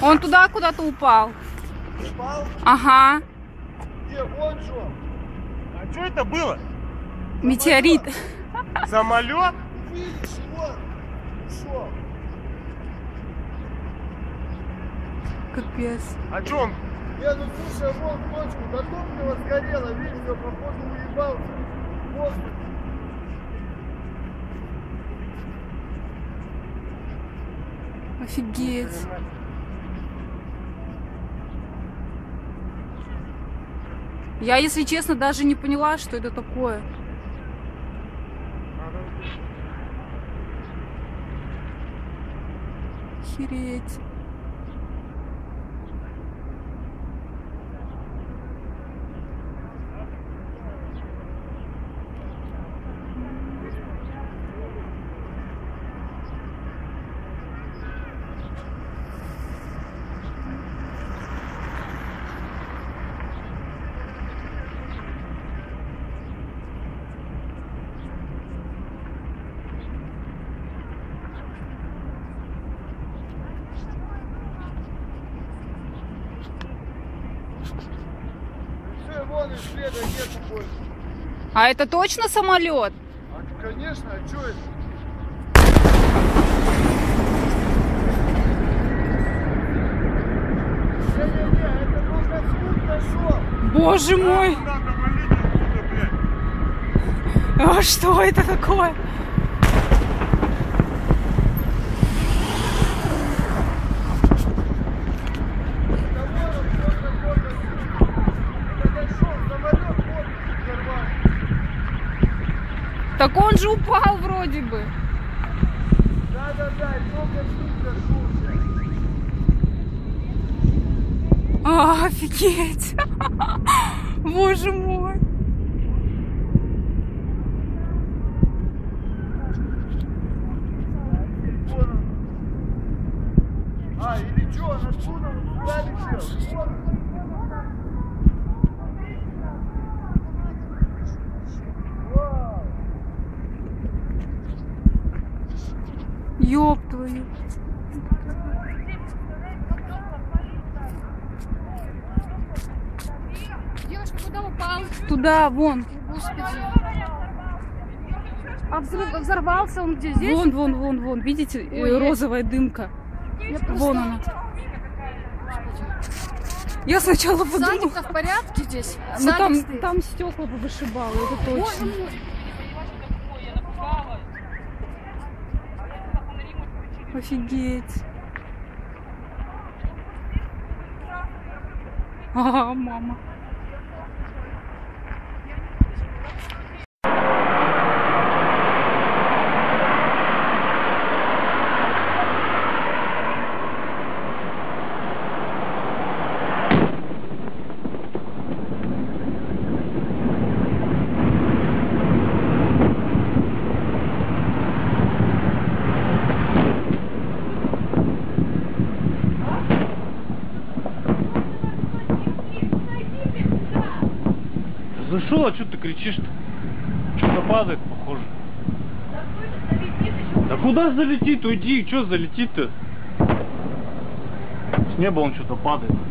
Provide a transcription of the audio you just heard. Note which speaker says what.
Speaker 1: Он туда куда-то упал.
Speaker 2: Упал?
Speaker 1: Ага.
Speaker 2: Где? Вон что?
Speaker 3: А что это было?
Speaker 1: Метеорит.
Speaker 3: Самолет?
Speaker 2: Видишь, вон. Ушел.
Speaker 1: Капец.
Speaker 3: А что он?
Speaker 2: Не, ну слушай, вон точку, до топлива сгорело, видишь, все, походу уебался. Воздух.
Speaker 1: Офигеть. Я, если честно, даже не поняла, что это такое. Охереть.
Speaker 2: Все, вон и следа нету больше.
Speaker 1: А это точно самолет?
Speaker 2: А, конечно, а что это? Не-не-не, это только звук нашел.
Speaker 1: Боже мой!
Speaker 3: Надо валить отсюда, блядь.
Speaker 1: А что это такое? Так он же упал вроде бы.
Speaker 2: Да-да-да, только звук зашелся.
Speaker 1: Офигеть! Боже мой!
Speaker 2: А, или что, он откуда он туда летел? Вау!
Speaker 1: Ёб твою!
Speaker 4: Девушка, куда упал?
Speaker 1: Туда, вон!
Speaker 4: Господи. А взорвался он где? Здесь?
Speaker 1: Вон, вон, вон, вон. Видите,
Speaker 4: Ой,
Speaker 1: розовая дымка.
Speaker 4: Я
Speaker 1: Вон она. Я сначала подумала,
Speaker 4: Садик-то в порядке здесь?
Speaker 1: ну
Speaker 4: Садик
Speaker 1: там,
Speaker 4: стоит.
Speaker 1: там стекла повышибало, это
Speaker 4: Боже
Speaker 1: точно.
Speaker 4: мой.
Speaker 1: Офигеть. А, мама.
Speaker 3: Зашел, а что ты кричишь-то? Что-то падает, похоже. Да куда залетит? Уйди, что залетит-то? С неба он что-то падает.